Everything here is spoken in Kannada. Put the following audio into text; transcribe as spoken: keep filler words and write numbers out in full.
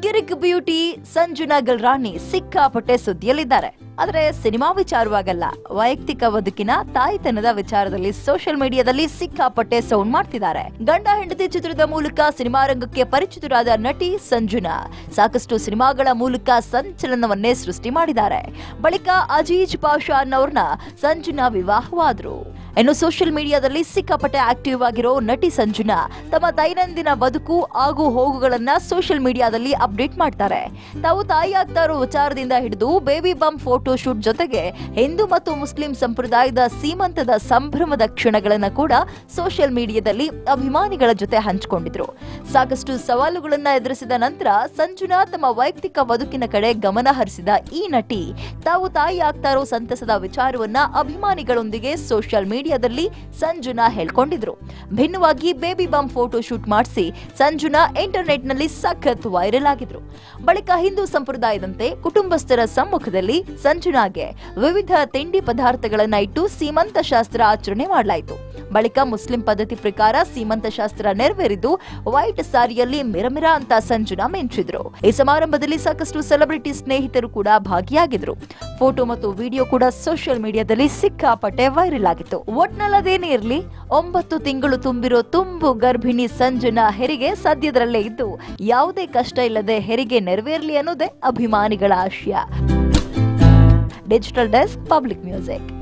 ಗಿರಿಕ್ ಬ್ಯೂಟಿ ಸಂಜನಾ ಗಲ್ರಾಣಿ ಸಿಕ್ಕಾಪಟ್ಟೆ ಸುದ್ದಿಯಲ್ಲಿದ್ದಾರೆ. ಆದರೆ ಸಿನಿಮಾ ವಿಚಾರವಾಗಲ್ಲ, ವೈಯಕ್ತಿಕ ಬದುಕಿನ ತಾಯ್ತನದ ವಿಚಾರದಲ್ಲಿ ಸೋಷಿಯಲ್ ಮೀಡಿಯಾದಲ್ಲಿ ಸಿಕ್ಕಾಪಟ್ಟೆ ಸೌಂಡ್ ಮಾಡ್ತಿದ್ದಾರೆ. ಗಂಡ ಹೆಂಡತಿ ಚಿತ್ರದ ಮೂಲಕ ಸಿನಿಮಾ ರಂಗಕ್ಕೆ ಪರಿಚಿತರಾದ ನಟಿ ಸಂಜನಾ ಸಾಕಷ್ಟು ಸಿನಿಮಾಗಳ ಮೂಲಕ ಸಂಚಲನವನ್ನೇ ಸೃಷ್ಟಿ ಮಾಡಿದ್ದಾರೆ. ಬಳಿಕ ಅಜೀಜ್ ಪಾಷಾ ಅನ್ನೋರ್ನ ಸಂಜನಾ ವಿವಾಹವಾದ್ರು. ಇನ್ನು ಸೋಷಿಯಲ್ ಮೀಡಿಯಾದಲ್ಲಿ ಸಿಕ್ಕಾಪಟ್ಟೆ ಆಕ್ಟಿವ್ ಆಗಿರೋ ನಟಿ ಸಂಜನಾ ತಮ್ಮ ದೈನಂದಿನ ಬದುಕು ಆಗು ಹೋಗುಗಳನ್ನ ಸೋಷಿಯಲ್ ಮೀಡಿಯಾದಲ್ಲಿ ಅಪ್ಡೇಟ್ ಮಾಡ್ತಾರೆ. ತಾವು ತಾಯಿ ಆಗ್ತಾ ಇರೋ ವಿಚಾರದಿಂದ ಹಿಡಿದು ಬೇಬಿ ಬಮ್ ಫೋಟೋ ಶೂಟ್ ಜೊತೆಗೆ ಹಿಂದೂ ಮತ್ತು ಮುಸ್ಲಿಂ ಸಂಪ್ರದಾಯದ ಸೀಮಂತದ ಸಂಭ್ರಮದ ಕ್ಷಣಗಳನ್ನ ಕೂಡ ಸೋಷಿಯಲ್ ಮೀಡಿಯಾದಲ್ಲಿ ಅಭಿಮಾನಿಗಳ ಜೊತೆ ಹಂಚಿಕೊಂಡಿದ್ರು. ಸಾಕಷ್ಟು ಸವಾಲುಗಳನ್ನ ಎದುರಿಸಿದ ನಂತರ ಸಂಜನಾ ತಮ್ಮ ವೈಯಕ್ತಿಕ ಬದುಕಿನ ಕಡೆ ಗಮನ ಹರಿಸಿದ ಈ ನಟಿ ತಾವು ತಾಯಿ ಆಗ್ತಾ ಇರೋ ಸಂತಸದ ವಿಚಾರವನ್ನ ಅಭಿಮಾನಿಗಳೊಂದಿಗೆ ಸೋಷಿಯಲ್ ಮೀಡಿಯಾದಲ್ಲಿ ಸಂಜನಾ ಹೇಳ್ಕೊಂಡಿದ್ರು. ಭಿನ್ನವಾಗಿ ಬೇಬಿ ಬಮ್ ಫೋಟೋ ಶೂಟ್ ಮಾಡಿಸಿ ಸಂಜನಾ ಇಂಟರ್ನೆಟ್ ನಲ್ಲಿ ಸಖತ್ ವೈರಲ್ ಆಗಿದ್ರು. ಬಳಿಕ ಹಿಂದೂ ಸಂಪ್ರದಾಯದಂತೆ ಕುಟುಂಬಸ್ಥರ ಸಮ್ಮುಖದಲ್ಲಿ ಸಂಜನಾಗೆ ವಿವಿಧ ತಿಂಡಿ ಪದಾರ್ಥಗಳನ್ನ ಇಟ್ಟು ಸೀಮಂತ ಶಾಸ್ತ್ರ ಆಚರಣೆ ಮಾಡಲಾಯಿತು. ಬಳಿಕ ಮುಸ್ಲಿಂ ಪದ್ಧತಿ ಪ್ರಕಾರ ಸೀಮಂತ ಶಾಸ್ತ್ರ ನೆರವೇರಿದ್ದು ವೈಟ್ ಸಾರಿಯಲ್ಲಿ ಮಿರಮಿರ ಅಂತ ಸಂಜನಾ ಮಿಂಚಿದ್ರು. ಈ ಸಮಾರಂಭದಲ್ಲಿ ಸಾಕಷ್ಟು ಸೆಲೆಬ್ರಿಟಿ ಸ್ನೇಹಿತರು ಕೂಡ ಭಾಗಿಯಾಗಿದ್ರು. ಫೋಟೋ ಮತ್ತು ವಿಡಿಯೋ ಕೂಡ ಸೋಷಿಯಲ್ ಮೀಡಿಯಾದಲ್ಲಿ ಸಿಕ್ಕಾಪಟ್ಟೆ ವೈರಲ್ ಆಗಿತ್ತು. ಒಟ್ನಲ್ಲದೇನೇ ಇರ್ಲಿ, ಒಂಬತ್ತು ತಿಂಗಳು ತುಂಬಿರೋ ತುಂಬು ಗರ್ಭಿಣಿ ಸಂಜನಾ ಹೆರಿಗೆ ಸದ್ಯದಲ್ಲೇ ಇದ್ದು ಯಾವುದೇ ಕಷ್ಟ ಇಲ್ಲದೆ ಹೆರಿಗೆ ನೆರವೇರಲಿ ಅನ್ನೋದೇ ಅಭಿಮಾನಿಗಳ ಆಶಯ. Digital desk, public music.